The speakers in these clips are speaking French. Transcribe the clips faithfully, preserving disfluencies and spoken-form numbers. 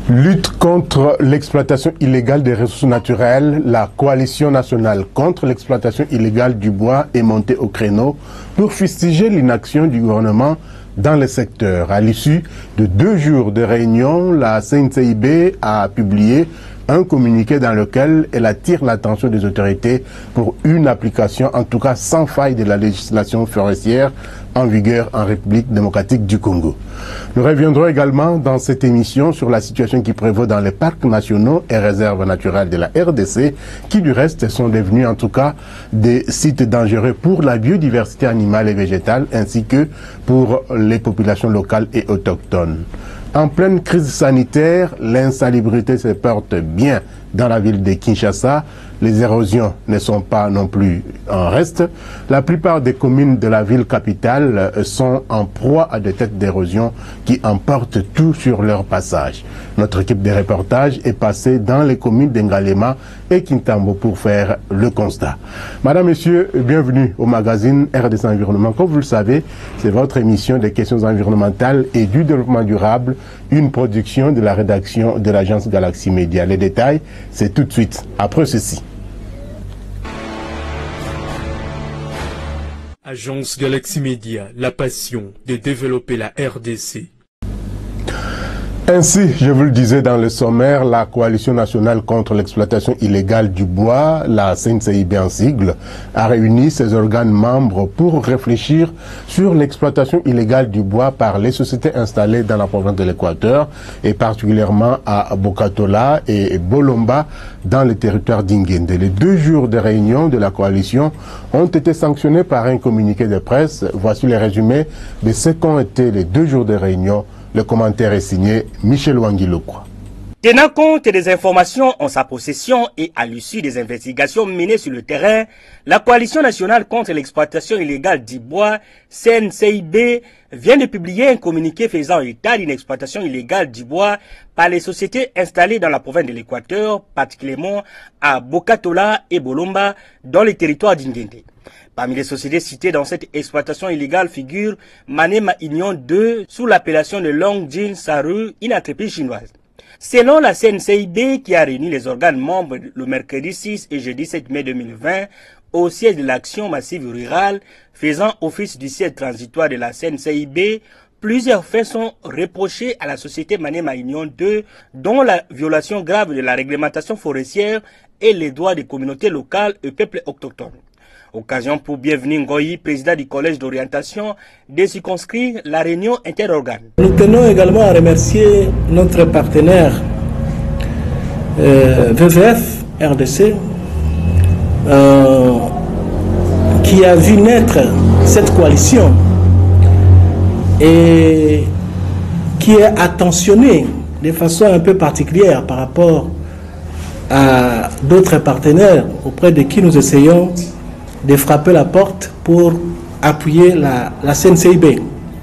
Lutte contre l'exploitation illégale des ressources naturelles, la coalition nationale contre l'exploitation illégale du bois est montée au créneau pour fustiger l'inaction du gouvernement dans le secteur. À l'issue de deux jours de réunion, la C N C I B a publié un communiqué dans lequel elle attire l'attention des autorités pour une application, en tout cas sans faille, de la législation forestière en vigueur en République démocratique du Congo. Nous reviendrons également dans cette émission sur la situation qui prévaut dans les parcs nationaux et réserves naturelles de la R D C, qui du reste sont devenus en tout cas des sites dangereux pour la biodiversité animale et végétale, ainsi que pour les populations locales et autochtones. En pleine crise sanitaire, l'insalubrité se porte bien dans la ville de Kinshasa. Les érosions ne sont pas non plus en reste. La plupart des communes de la ville capitale sont en proie à des têtes d'érosion qui emportent tout sur leur passage. Notre équipe de reportage est passée dans les communes d'Ngalema et Kintambo pour faire le constat. Madame, Monsieur, bienvenue au magazine R D C Environnement. Comme vous le savez, c'est votre émission des questions environnementales et du développement durable, une production de la rédaction de l'agence Galaxy Media. Les détails, c'est tout de suite après ceci. Agence Galaxy Media, la passion de développer la R D C. Ainsi, je vous le disais dans le sommaire, la Coalition nationale contre l'exploitation illégale du bois, la C N C I B en sigle, a réuni ses organes membres pour réfléchir sur l'exploitation illégale du bois par les sociétés installées dans la province de l'Équateur et particulièrement à Bokatola et Bolomba dans le territoire d'Ingende. Les deux jours de réunion de la coalition ont été sanctionnés par un communiqué de presse. Voici les résumés de ce qu'ont été les deux jours de réunion. Le commentaire est signé Michel Wangilokwa. Tenant compte des informations en sa possession et à l'issue des investigations menées sur le terrain, la Coalition nationale contre l'exploitation illégale du bois, C N C I B, vient de publier un communiqué faisant état d'une exploitation illégale du bois par les sociétés installées dans la province de l'Équateur, particulièrement à Bokatola et Bolomba, dans les territoires d'Ingende. Parmi les sociétés citées dans cette exploitation illégale figure Manema Union deux sous l'appellation de Longjin Saru, une entreprise chinoise. Selon la C N C I B qui a réuni les organes membres le mercredi six et jeudi sept mai deux mille vingt au siège de l'action massive rurale faisant office du siège transitoire de la C N C I B, plusieurs faits sont reprochés à la société Manema Union deux, dont la violation grave de la réglementation forestière et les droits des communautés locales et peuples autochtones. Occasion pour Bienvenue Ngoyi, président du collège d'orientation, de circonscrire la réunion interorgane. Nous tenons également à remercier notre partenaire euh, V V F R D C euh, qui a vu naître cette coalition et qui est attentionné de façon un peu particulière par rapport à d'autres partenaires auprès de qui nous essayons de frapper la porte pour appuyer la, la C N C I B.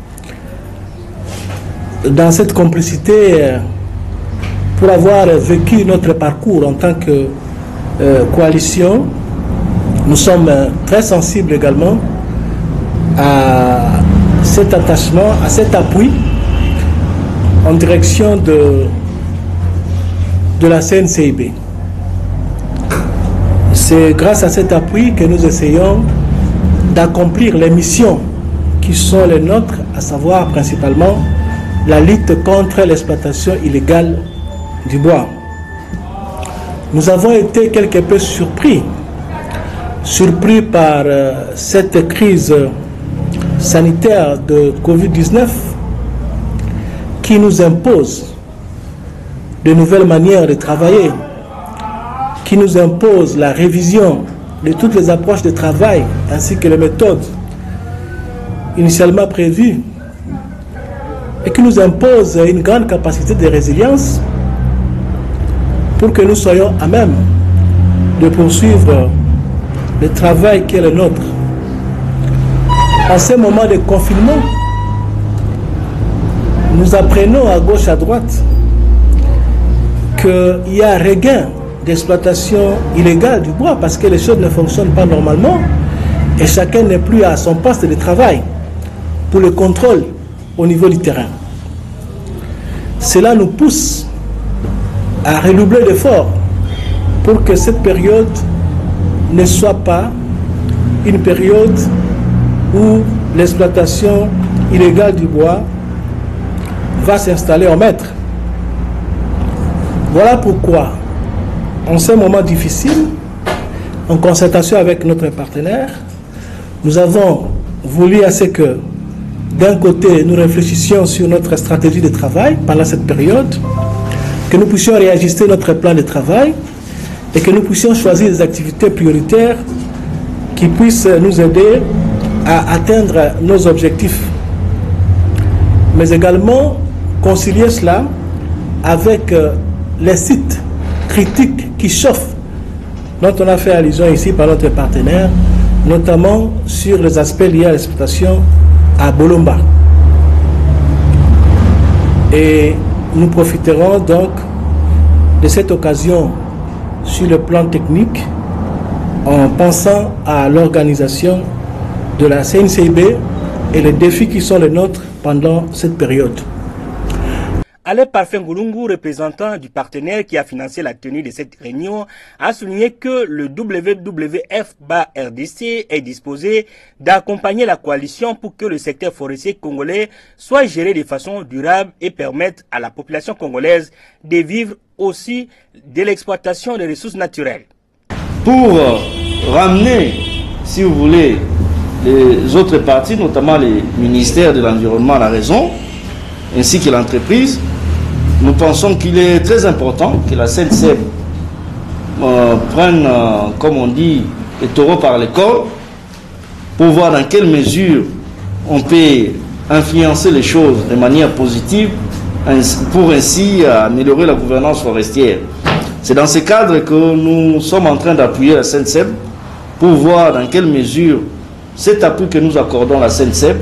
Dans cette complicité, pour avoir vécu notre parcours en tant que euh, coalition, nous sommes très sensibles également à cet attachement, à cet appui en direction de, de la C N C I B. C'est grâce à cet appui que nous essayons d'accomplir les missions qui sont les nôtres, à savoir principalement la lutte contre l'exploitation illégale du bois. Nous avons été quelque peu surpris, surpris par euh, cette crise sanitaire de Covid dix-neuf qui nous impose de nouvelles manières de travailler, qui nous impose la révision de toutes les approches de travail ainsi que les méthodes initialement prévues et qui nous impose une grande capacité de résilience pour que nous soyons à même de poursuivre le travail qui est le nôtre. En ces moments de confinement, nous apprenons à gauche, à droite qu'il y a un regain d'exploitation illégale du bois parce que les choses ne fonctionnent pas normalement et chacun n'est plus à son poste de travail pour le contrôle au niveau du terrain. Cela nous pousse à redoubler d'efforts pour que cette période ne soit pas une période où l'exploitation illégale du bois va s'installer en maître. Voilà pourquoi, en ces moments difficiles, en concertation avec notre partenaire, nous avons voulu à ce que, d'un côté, nous réfléchissions sur notre stratégie de travail pendant cette période, que nous puissions réajuster notre plan de travail et que nous puissions choisir des activités prioritaires qui puissent nous aider à atteindre nos objectifs. Mais également concilier cela avec les sites critiques qui chauffent, dont on a fait allusion ici par notre partenaire, notamment sur les aspects liés à l'exploitation à Bolomba. Et nous profiterons donc de cette occasion sur le plan technique en pensant à l'organisation de la C N C I B et les défis qui sont les nôtres pendant cette période. Alain Parfait Ngulungu, représentant du partenaire qui a financé la tenue de cette réunion, a souligné que le W W F R D C est disposé d'accompagner la coalition pour que le secteur forestier congolais soit géré de façon durable et permette à la population congolaise de vivre aussi de l'exploitation des ressources naturelles. Pour ramener, si vous voulez, les autres parties, notamment les ministères de l'Environnement à la raison, ainsi que l'entreprise, nous pensons qu'il est très important que la C N C E B euh, prenne, euh, comme on dit, les taureaux par les cornes pour voir dans quelle mesure on peut influencer les choses de manière positive pour ainsi améliorer la gouvernance forestière. C'est dans ce cadre que nous sommes en train d'appuyer la C N C E B pour voir dans quelle mesure cet appui que nous accordons à la C N C E B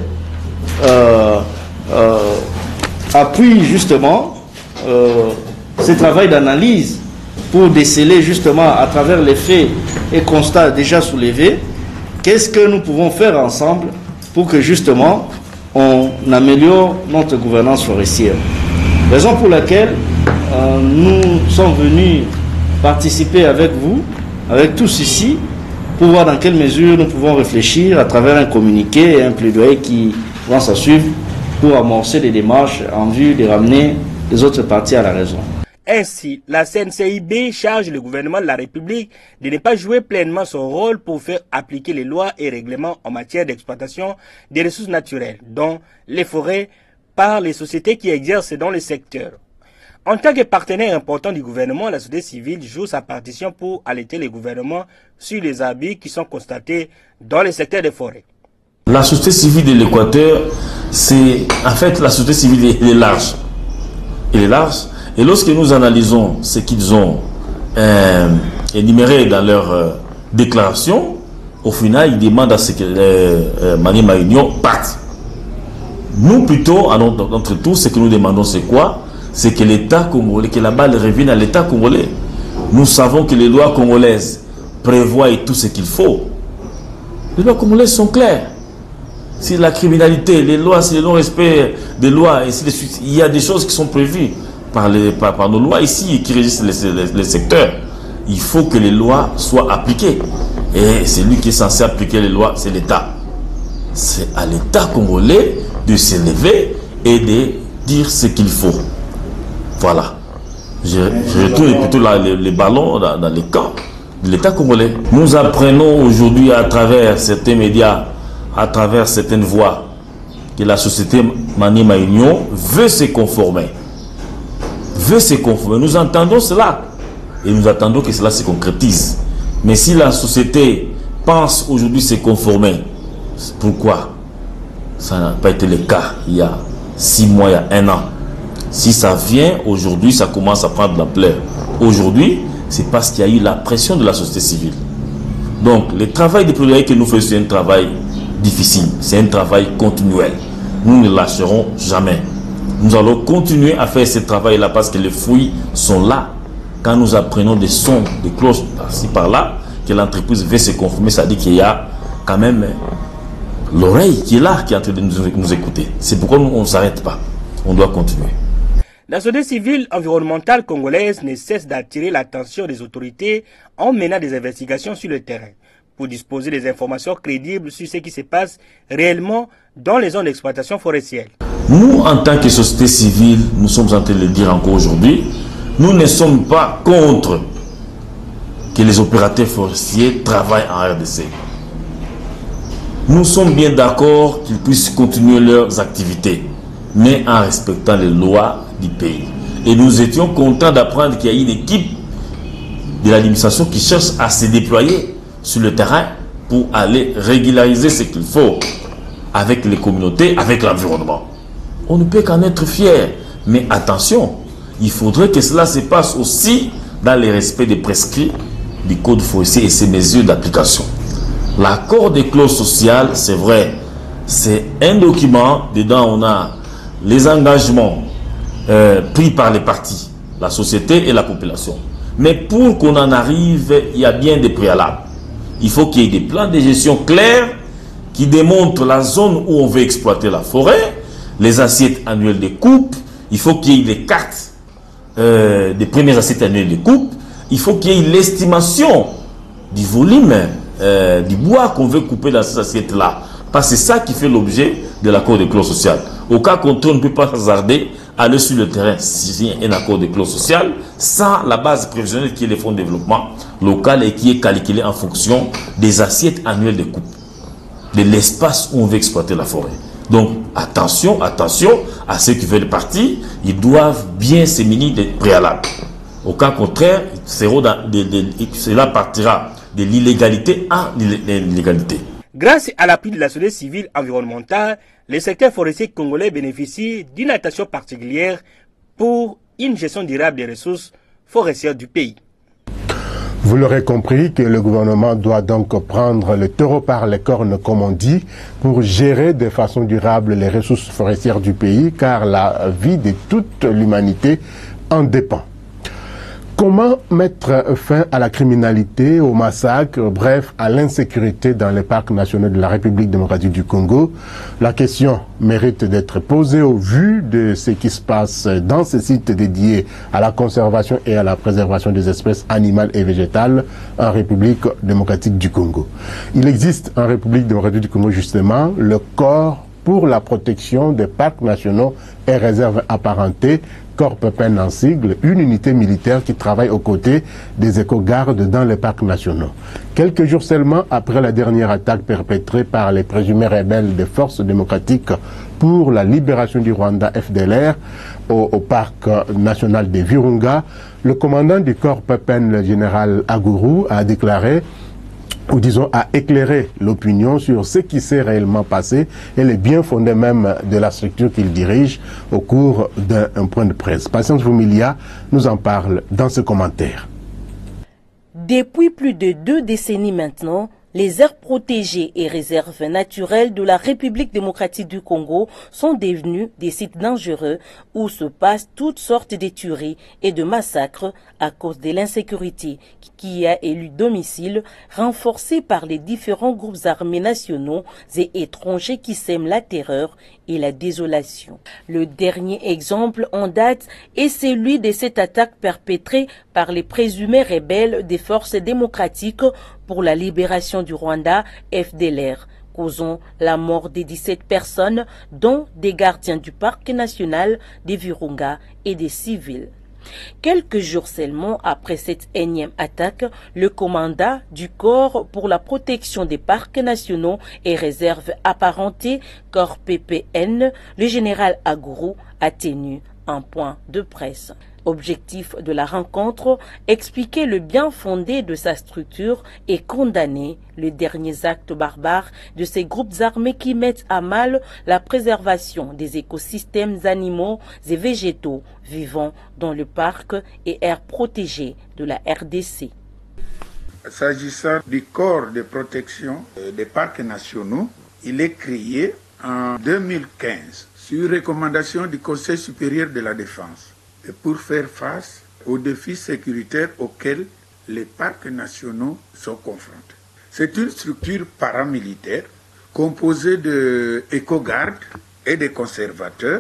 euh, euh, appuie justement euh, ce travail d'analyse pour déceler justement à travers les faits et constats déjà soulevés, qu'est-ce que nous pouvons faire ensemble pour que justement on améliore notre gouvernance forestière. Raison pour laquelle euh, nous sommes venus participer avec vous, avec tous ici, pour voir dans quelle mesure nous pouvons réfléchir à travers un communiqué et un plaidoyer qui vont s'en suivre pour amorcer des démarches en vue de ramener les autres parties à la raison. Ainsi, la C N C I B charge le gouvernement de la République de ne pas jouer pleinement son rôle pour faire appliquer les lois et règlements en matière d'exploitation des ressources naturelles, dont les forêts, par les sociétés qui exercent dans le secteur. En tant que partenaire important du gouvernement, la société civile joue sa partition pour alerter le gouvernement sur les abus qui sont constatés dans le secteur des forêts. La société civile de l'Équateur, c'est en fait la société civile elle est large. Elle est large. Et lorsque nous analysons ce qu'ils ont euh, énuméré dans leur euh, déclaration, au final, ils demandent à ce que euh, euh, Mani Maïnion parte. Nous, plutôt, à notre, notre tour, ce que nous demandons, c'est quoi? C'est que l'État congolais, que la balle revienne à l'État congolais. Nous savons que les lois congolaises prévoient tout ce qu'il faut. Les lois congolaises sont claires. Si la criminalité, les lois, c'est le non-respect des lois, et ainsi de suite, il y a des choses qui sont prévues par, les, par, par nos lois ici qui régissent les, les, les secteurs. Il faut que les lois soient appliquées. Et celui qui est censé appliquer les lois, c'est l'État. C'est à l'État congolais de s'élever et de dire ce qu'il faut. Voilà. Je, je retourne plutôt là, les, les ballons dans, dans les camps de l'État congolais. Nous apprenons aujourd'hui à travers certains médias, à travers certaines voix, que la société Maniema Union veut se conformer. Veut se conformer. Nous entendons cela. Et nous attendons que cela se concrétise. Mais si la société pense aujourd'hui se conformer, pourquoi ça n'a pas été le cas il y a six mois, il y a un an? Si ça vient aujourd'hui, ça commence à prendre de l'ampleur. Aujourd'hui, c'est parce qu'il y a eu la pression de la société civile. Donc, le travail de plaidoyer que nous faisons, c'est un travail difficile, c'est un travail continuel. Nous ne lâcherons jamais. Nous allons continuer à faire ce travail-là parce que les fruits sont là. Quand nous apprenons des sons, des cloches par-ci par-là, que l'entreprise veut se conformer, ça dit qu'il y a quand même l'oreille qui est là, qui est en train de nous, nous écouter. C'est pourquoi nous, on ne s'arrête pas. On doit continuer. La société civile environnementale congolaise ne cesse d'attirer l'attention des autorités en menant des investigations sur le terrain pour disposer des informations crédibles sur ce qui se passe réellement dans les zones d'exploitation forestière. Nous, en tant que société civile, nous sommes en train de le dire encore aujourd'hui, nous ne sommes pas contre que les opérateurs forestiers travaillent en R D C. Nous sommes bien d'accord qu'ils puissent continuer leurs activités, mais en respectant les lois du pays. Et nous étions contents d'apprendre qu'il y a une équipe de l'administration qui cherche à se déployer sur le terrain pour aller régulariser ce qu'il faut avec les communautés, avec l'environnement. On ne peut qu'en être fier. Mais attention, il faudrait que cela se passe aussi dans le respect des prescrits du Code forestier et ses mesures d'application. L'accord des clauses sociales, c'est vrai, c'est un document, dedans on a les engagements euh, pris par les partis, la société et la population. Mais pour qu'on en arrive, il y a bien des préalables. Il faut qu'il y ait des plans de gestion clairs qui démontrent la zone où on veut exploiter la forêt, les assiettes annuelles de coupe, il faut qu'il y ait des cartes euh, des premières assiettes annuelles de coupe, il faut qu'il y ait l'estimation du volume euh, du bois qu'on veut couper dans ces assiettes-là. Parce que c'est ça qui fait l'objet de l'accord de clause sociale. Au cas contraire, on ne peut pas hasarder aller sur le terrain signer un accord de clause sociale sans la base prévisionnelle qui est le fonds de développement local et qui est calculé en fonction des assiettes annuelles de coupe, de l'espace où on veut exploiter la forêt. Donc attention, attention à ceux qui veulent partir, ils doivent bien se munir des préalables. Au cas contraire, cela partira de l'illégalité en l'illégalité. Grâce à l'appui de la société civile environnementale, le secteur forestier congolais bénéficie d'une attention particulière pour une gestion durable des ressources forestières du pays. Vous l'aurez compris que le gouvernement doit donc prendre le taureau par les cornes, comme on dit, pour gérer de façon durable les ressources forestières du pays, car la vie de toute l'humanité en dépend. Comment mettre fin à la criminalité, au massacre, bref, à l'insécurité dans les parcs nationaux de la République démocratique du Congo? La question mérite d'être posée au vu de ce qui se passe dans ces sites dédiés à la conservation et à la préservation des espèces animales et végétales en République démocratique du Congo. Il existe en République démocratique du Congo justement le corps pour la protection des parcs nationaux et réserves apparentées, Corps Pepin en sigle, une unité militaire qui travaille aux côtés des éco-gardes dans les parcs nationaux. Quelques jours seulement après la dernière attaque perpétrée par les présumés rebelles des forces démocratiques pour la libération du Rwanda F D L R au, au parc national de Virunga, le commandant du Corps Pepin, le général Agourou, a déclaré ou disons à éclairer l'opinion sur ce qui s'est réellement passé et les bien fondés même de la structure qu'il dirige au cours d'un point de presse. Patience Vumilia nous en parle dans ce commentaire. Depuis plus de deux décennies maintenant, les aires protégées et réserves naturelles de la République démocratique du Congo sont devenues des sites dangereux où se passent toutes sortes de tueries et de massacres à cause de l'insécurité qui y a élu domicile, renforcée par les différents groupes armés nationaux et étrangers qui sèment la terreur et la désolation. Le dernier exemple en date est celui de cette attaque perpétrée par les présumés rebelles des forces démocratiques pour la libération du Rwanda F D L R, causant la mort de dix-sept personnes, dont des gardiens du parc national des Virunga et des civils. Quelques jours seulement après cette énième attaque, le commandant du Corps pour la protection des parcs nationaux et réserves apparentées, Corps P P N, le général Agourou, a tenu un point de presse. Objectif de la rencontre, expliquer le bien fondé de sa structure et condamner les derniers actes barbares de ces groupes armés qui mettent à mal la préservation des écosystèmes animaux et végétaux vivant dans le parc et aires protégées de la R D C. S'agissant du corps de protection des parcs nationaux, il est créé en deux mille quinze sur recommandation du Conseil supérieur de la défense pour faire face aux défis sécuritaires auxquels les parcs nationaux sont confrontés. C'est une structure paramilitaire composée d'éco-gardes et de conservateurs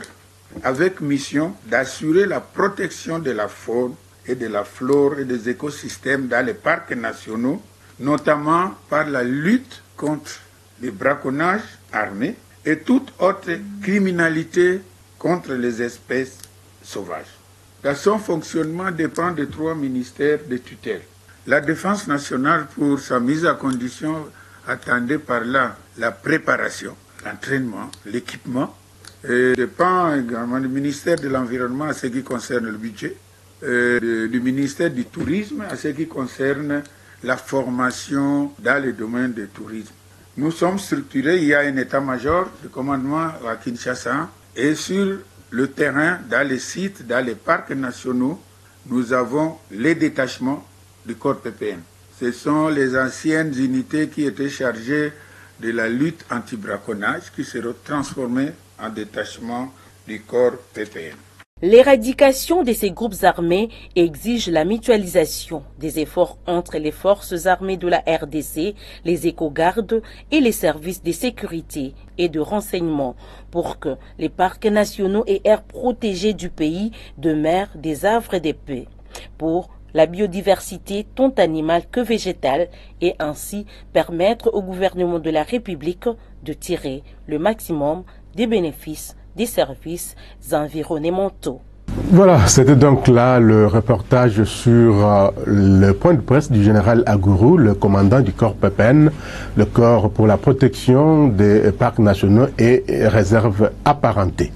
avec mission d'assurer la protection de la faune et de la flore et des écosystèmes dans les parcs nationaux, notamment par la lutte contre les braconnages armés et toute autre criminalité contre les espèces sauvages. Son fonctionnement dépend de trois ministères de tutelle. La Défense nationale, pour sa mise à condition, attendait par là la préparation, l'entraînement, l'équipement. Et dépend également du ministère de l'Environnement à ce qui concerne le budget, et du ministère du Tourisme à ce qui concerne la formation dans le domaine du tourisme. Nous sommes structurés, il y a un état-major de commandement à Kinshasa et sur le terrain, dans les sites, dans les parcs nationaux, nous avons les détachements du corps P P N. Ce sont les anciennes unités qui étaient chargées de la lutte anti-braconnage qui seront transformées en détachement du corps P P N. L'éradication de ces groupes armés exige la mutualisation des efforts entre les forces armées de la R D C, les éco-gardes et les services de sécurité et de renseignement pour que les parcs nationaux et aires protégées du pays demeurent des havres de paix pour la biodiversité tant animale que végétale et ainsi permettre au gouvernement de la République de tirer le maximum des bénéfices des services environnementaux. Voilà, c'était donc là le reportage sur euh, le point de presse du général Agourou, le commandant du corps P P N, le corps pour la protection des parcs nationaux et réserves apparentées.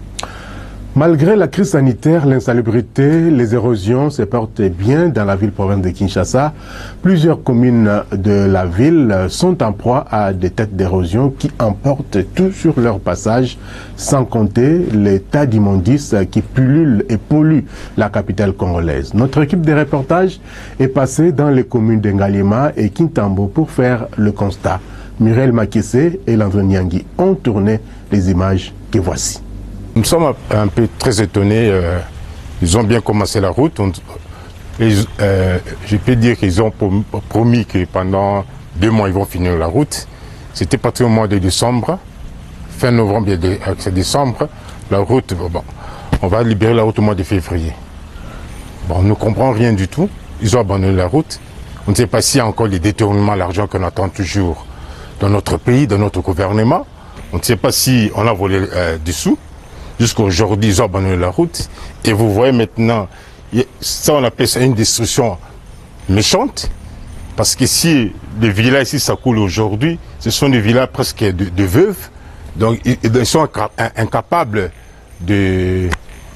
Malgré la crise sanitaire, l'insalubrité, les érosions se portent bien dans la ville-province de Kinshasa. Plusieurs communes de la ville sont en proie à des têtes d'érosion qui emportent tout sur leur passage, sans compter les tas d'immondices qui pullulent et polluent la capitale congolaise. Notre équipe de reportage est passée dans les communes de Ngalema et Kintambo pour faire le constat. Muriel Makissé et Landry Nyangui ont tourné les images que voici. Nous sommes un peu très étonnés. Euh, ils ont bien commencé la route. On, et, euh, je peux dire qu'ils ont promis que pendant deux mois, ils vont finir la route. C'était parti au mois de décembre, fin novembre et décembre. La route, bon, on va libérer la route au mois de février. Bon, on ne comprend rien du tout. Ils ont abandonné la route. On ne sait pas s'il y a encore les détournements, l'argent qu'on attend toujours dans notre pays, dans notre gouvernement. On ne sait pas si on a volé euh, des sous. Jusqu'à aujourd'hui, ils ont abandonné la route. Et vous voyez maintenant, ça on appelle ça une destruction méchante. Parce que si les villas ici, ça coule aujourd'hui, ce sont des villas presque de, de veuves. Donc ils, ils sont incapables de,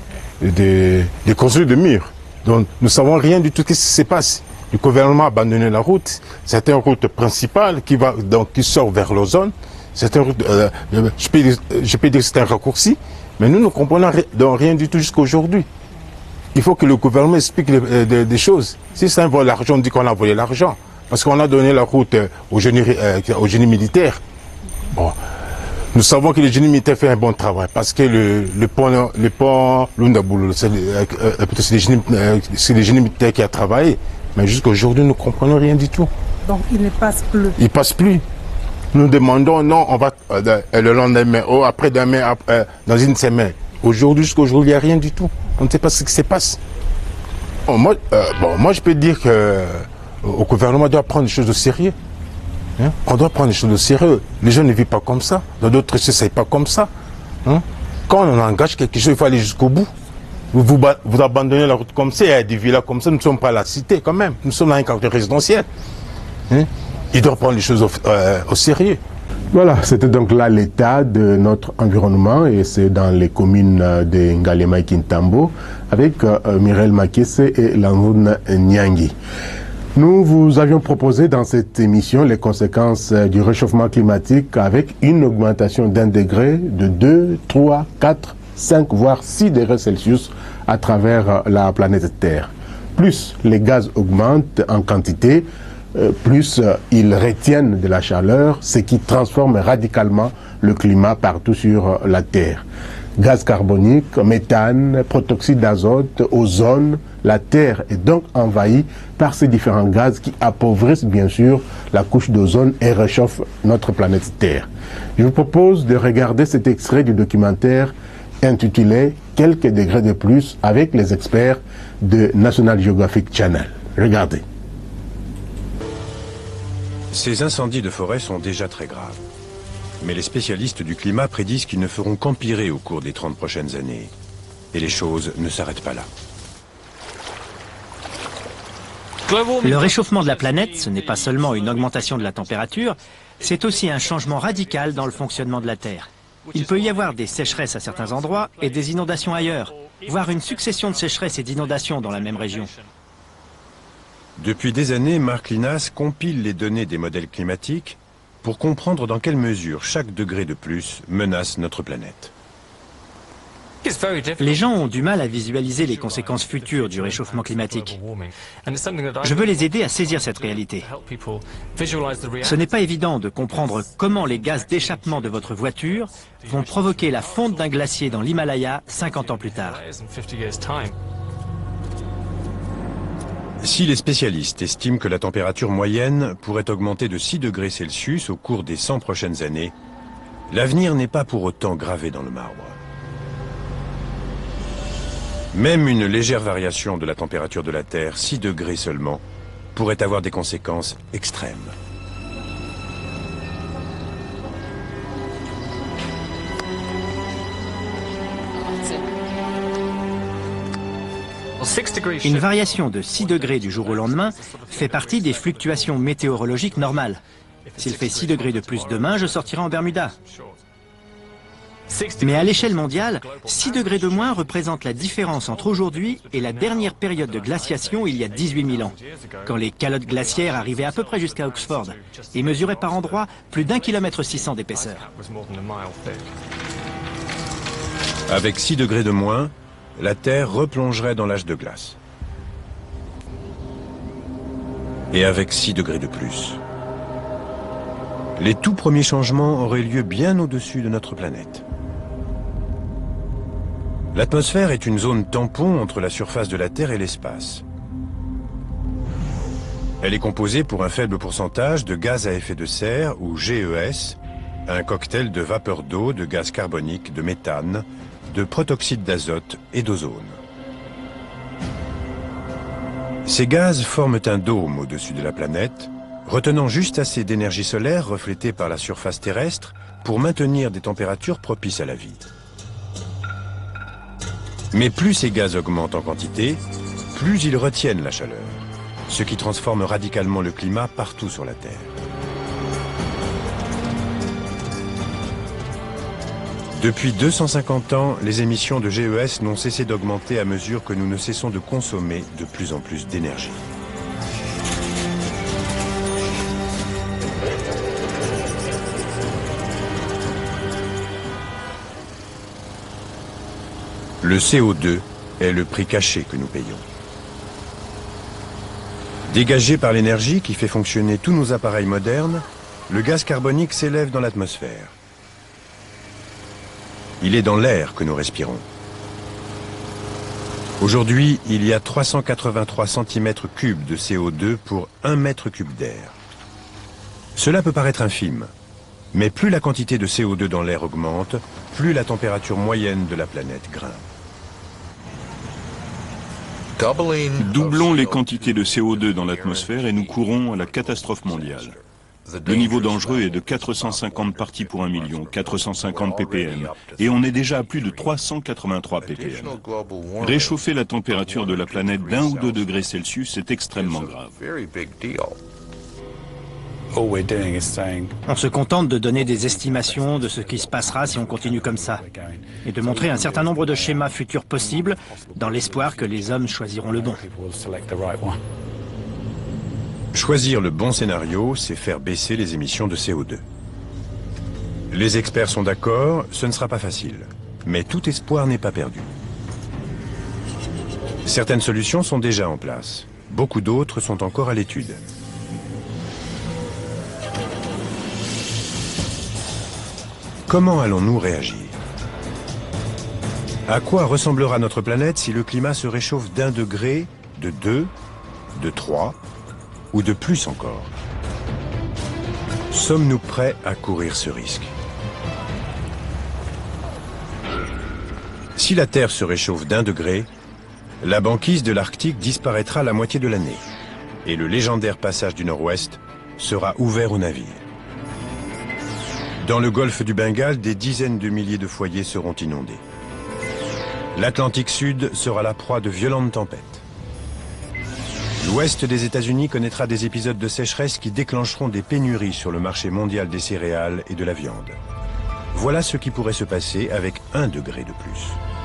de, de construire des murs. Donc nous ne savons rien du tout ce qui se passe. Le gouvernement a abandonné la route. C'est une route principale qui, va, donc, qui sort vers l'ozone. C'est une route, euh, je, peux, je peux dire que c'est un raccourci. Mais nous ne comprenons rien du tout jusqu'à aujourd'hui. Il faut que le gouvernement explique les, des, des choses. Si ça vole l'argent, on dit qu'on a volé l'argent. Parce qu'on a donné la route au génie, euh, au génie militaire. Bon. Nous savons que le génie militaire fait un bon travail. Parce que le, le pont, le pont Lundaboulou, c'est euh, le, génie, euh, le génie militaire qui a travaillé. Mais jusqu'à aujourd'hui, nous ne comprenons rien du tout. Donc il ne passe plus. Il ne passe plus. Nous demandons, non, on va euh, le lendemain, ou après-demain, euh, dans une semaine. Aujourd'hui, jusqu'à aujourd'hui, il n'y a rien du tout. On ne sait pas ce qui se passe. Bon, moi, euh, bon, moi je peux dire que euh, au gouvernement doit prendre les choses au sérieux. Hein? On doit prendre les choses au sérieux. Les gens ne vivent pas comme ça. Dans d'autres choses, ce n'est pas comme ça. Hein? Quand on engage quelque chose, il faut aller jusqu'au bout. Vous, vous, vous abandonnez la route comme ça, il y a des villas comme ça. Nous ne sommes pas à la cité quand même. Nous sommes dans un quartier résidentiel. Hein? Il doit prendre les choses au, euh, au sérieux. Voilà, c'était donc là l'état de notre environnement et c'est dans les communes de Ngalema et Kintambo avec euh, Muriel Makissé et Landry Nyangui. Nous vous avions proposé dans cette émission les conséquences du réchauffement climatique avec une augmentation d'un degré de deux, trois, quatre, cinq voire six degrés Celsius à travers la planète Terre. Plus les gaz augmentent en quantité, Euh, plus euh, ils retiennent de la chaleur, ce qui transforme radicalement le climat partout sur euh, la Terre. Gaz carbonique, méthane, protoxyde d'azote, ozone, la Terre est donc envahie par ces différents gaz qui appauvrissent bien sûr la couche d'ozone et réchauffent notre planète Terre. Je vous propose de regarder cet extrait du documentaire intitulé « Quelques degrés de plus » avec les experts de National Geographic Channel. Regardez. Ces incendies de forêt sont déjà très graves. Mais les spécialistes du climat prédisent qu'ils ne feront qu'empirer au cours des trente prochaines années. Et les choses ne s'arrêtent pas là. Le réchauffement de la planète, ce n'est pas seulement une augmentation de la température, c'est aussi un changement radical dans le fonctionnement de la Terre. Il peut y avoir des sécheresses à certains endroits et des inondations ailleurs, voire une succession de sécheresses et d'inondations dans la même région. Depuis des années, Mark Linas compile les données des modèles climatiques pour comprendre dans quelle mesure chaque degré de plus menace notre planète. Les gens ont du mal à visualiser les conséquences futures du réchauffement climatique. Je veux les aider à saisir cette réalité. Ce n'est pas évident de comprendre comment les gaz d'échappement de votre voiture vont provoquer la fonte d'un glacier dans l'Himalaya cinquante ans plus tard. Si les spécialistes estiment que la température moyenne pourrait augmenter de six degrés Celsius au cours des cent prochaines années, l'avenir n'est pas pour autant gravé dans le marbre. Même une légère variation de la température de la Terre, six degrés seulement, pourrait avoir des conséquences extrêmes. Une variation de six degrés du jour au lendemain fait partie des fluctuations météorologiques normales. S'il fait six degrés de plus demain, je sortirai en Bermuda. Mais à l'échelle mondiale, six degrés de moins représente la différence entre aujourd'hui et la dernière période de glaciation il y a dix-huit mille ans, quand les calottes glaciaires arrivaient à peu près jusqu'à Oxford et mesuraient par endroits plus d'un kilomètre six cents d'épaisseur. Avec six degrés de moins, la Terre replongerait dans l'âge de glace. Et avec six degrés de plus, les tout premiers changements auraient lieu bien au-dessus de notre planète. L'atmosphère est une zone tampon entre la surface de la Terre et l'espace. Elle est composée pour un faible pourcentage de gaz à effet de serre, ou G E S, un cocktail de vapeur d'eau, de gaz carbonique, de méthane, de protoxyde d'azote et d'ozone. Ces gaz forment un dôme au-dessus de la planète, retenant juste assez d'énergie solaire reflétée par la surface terrestre pour maintenir des températures propices à la vie. Mais plus ces gaz augmentent en quantité, plus ils retiennent la chaleur, ce qui transforme radicalement le climat partout sur la Terre. Depuis deux cent cinquante ans, les émissions de G E S n'ont cessé d'augmenter à mesure que nous ne cessons de consommer de plus en plus d'énergie. Le C O deux est le prix caché que nous payons. Dégagé par l'énergie qui fait fonctionner tous nos appareils modernes, le gaz carbonique s'élève dans l'atmosphère. Il est dans l'air que nous respirons. Aujourd'hui, il y a trois cent quatre-vingt-trois centimètres cubes de C O deux pour un mètre cube d'air. Cela peut paraître infime, mais plus la quantité de C O deux dans l'air augmente, plus la température moyenne de la planète grimpe. Doublons les quantités de C O deux dans l'atmosphère et nous courons à la catastrophe mondiale. Le niveau dangereux est de quatre cent cinquante parties pour un million, quatre cent cinquante ppm, et on est déjà à plus de trois cent quatre-vingt-trois ppm. Réchauffer la température de la planète d'un ou deux degrés Celsius est extrêmement grave. On se contente de donner des estimations de ce qui se passera si on continue comme ça, et de montrer un certain nombre de schémas futurs possibles, dans l'espoir que les hommes choisiront le bon. Choisir le bon scénario, c'est faire baisser les émissions de C O deux. Les experts sont d'accord, ce ne sera pas facile, mais tout espoir n'est pas perdu. Certaines solutions sont déjà en place, beaucoup d'autres sont encore à l'étude. Comment allons-nous réagir? À quoi ressemblera notre planète si le climat se réchauffe d'un degré, de deux, de trois ou de plus encore? Sommes-nous prêts à courir ce risque? Si la Terre se réchauffe d'un degré, la banquise de l'Arctique disparaîtra la moitié de l'année et le légendaire passage du Nord-Ouest sera ouvert aux navires. Dans le golfe du Bengale, des dizaines de milliers de foyers seront inondés. L'Atlantique Sud sera la proie de violentes tempêtes. L'ouest des États-Unis connaîtra des épisodes de sécheresse qui déclencheront des pénuries sur le marché mondial des céréales et de la viande. Voilà ce qui pourrait se passer avec un degré de plus.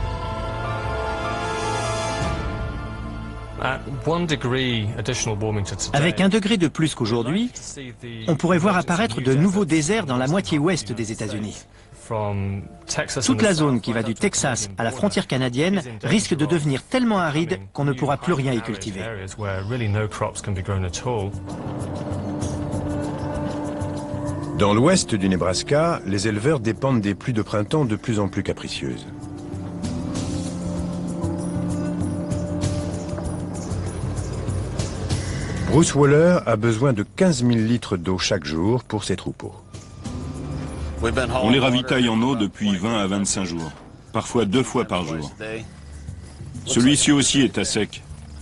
Avec un degré de plus qu'aujourd'hui, on pourrait voir apparaître de nouveaux déserts dans la moitié ouest des États-Unis. Toute la zone qui va du Texas à la frontière canadienne risque de devenir tellement aride qu'on ne pourra plus rien y cultiver. Dans l'ouest du Nebraska, les éleveurs dépendent des pluies de printemps de plus en plus capricieuses. Bruce Waller a besoin de quinze mille litres d'eau chaque jour pour ses troupeaux. On les ravitaille en eau depuis vingt à vingt-cinq jours, parfois deux fois par jour. Celui-ci aussi est à sec.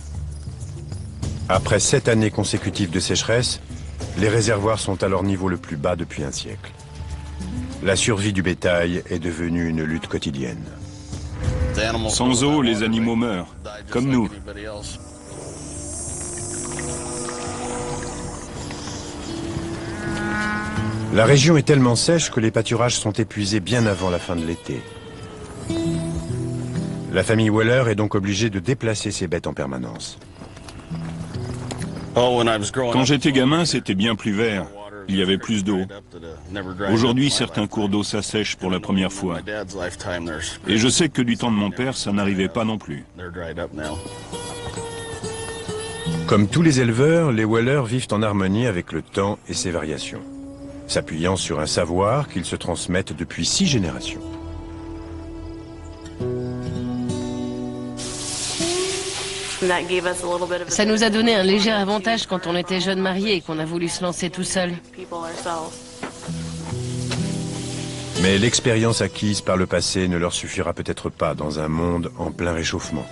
Après sept années consécutives de sécheresse, les réservoirs sont à leur niveau le plus bas depuis un siècle. La survie du bétail est devenue une lutte quotidienne. Sans eau, les animaux meurent, comme nous. La région est tellement sèche que les pâturages sont épuisés bien avant la fin de l'été. La famille Waller est donc obligée de déplacer ses bêtes en permanence. Quand j'étais gamin, c'était bien plus vert. Il y avait plus d'eau. Aujourd'hui, certains cours d'eau s'assèchent pour la première fois. Et je sais que du temps de mon père, ça n'arrivait pas non plus. Comme tous les éleveurs, les Waller vivent en harmonie avec le temps et ses variations, s'appuyant sur un savoir qu'ils se transmettent depuis six générations. Ça nous a donné un léger avantage quand on était jeunes mariés et qu'on a voulu se lancer tout seul. Mais l'expérience acquise par le passé ne leur suffira peut-être pas dans un monde en plein réchauffement.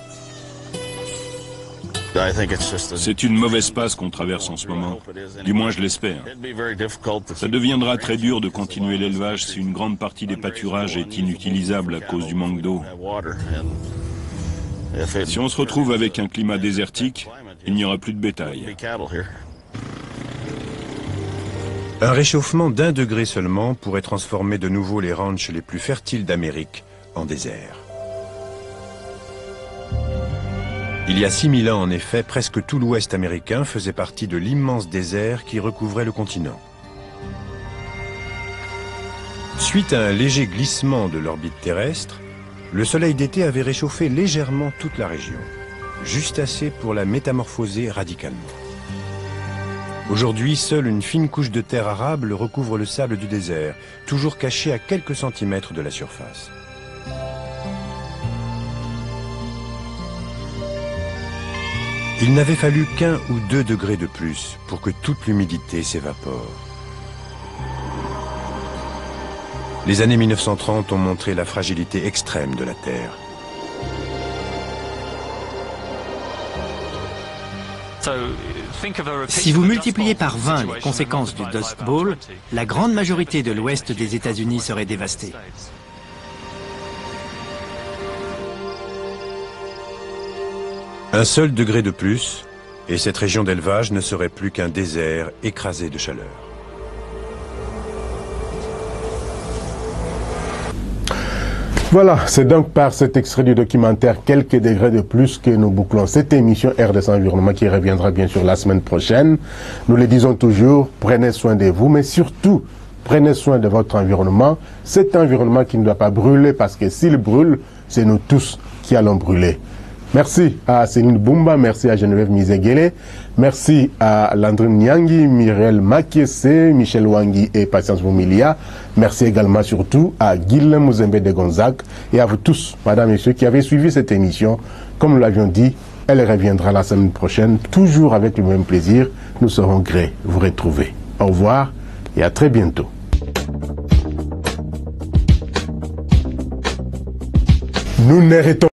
C'est une mauvaise passe qu'on traverse en ce moment. Du moins, je l'espère. Ça deviendra très dur de continuer l'élevage si une grande partie des pâturages est inutilisable à cause du manque d'eau. Si on se retrouve avec un climat désertique, il n'y aura plus de bétail. Un réchauffement d'un degré seulement pourrait transformer de nouveau les ranchs les plus fertiles d'Amérique en désert. Il y a six mille ans, en effet, presque tout l'ouest américain faisait partie de l'immense désert qui recouvrait le continent. Suite à un léger glissement de l'orbite terrestre, le soleil d'été avait réchauffé légèrement toute la région, juste assez pour la métamorphoser radicalement. Aujourd'hui, seule une fine couche de terre arable recouvre le sable du désert, toujours caché à quelques centimètres de la surface. Il n'avait fallu qu'un ou deux degrés de plus pour que toute l'humidité s'évapore. Les années mille neuf cent trente ont montré la fragilité extrême de la Terre. Si vous multipliez par vingt les conséquences du Dust Bowl, la grande majorité de l'ouest des États-Unis serait dévastée. Un seul degré de plus, et cette région d'élevage ne serait plus qu'un désert écrasé de chaleur. Voilà, c'est donc par cet extrait du documentaire Quelques degrés de plus que nous bouclons cette émission R D C Environnement qui reviendra bien sûr la semaine prochaine. Nous le disons toujours, prenez soin de vous, mais surtout, prenez soin de votre environnement. Cet environnement qui ne doit pas brûler parce que s'il brûle, c'est nous tous qui allons brûler. Merci à Céline Boumba, merci à Geneviève Mizegele, merci à Landrine Nyangi, Muriel Makiese, Michel Wangi et Patience Vumilia. Merci également surtout à Guillaume Mouzembe de Gonzague et à vous tous, madame et messieurs, qui avez suivi cette émission. Comme nous l'avions dit, elle reviendra la semaine prochaine, toujours avec le même plaisir. Nous serons grés vous retrouver. Au revoir et à très bientôt. Nous n'héritons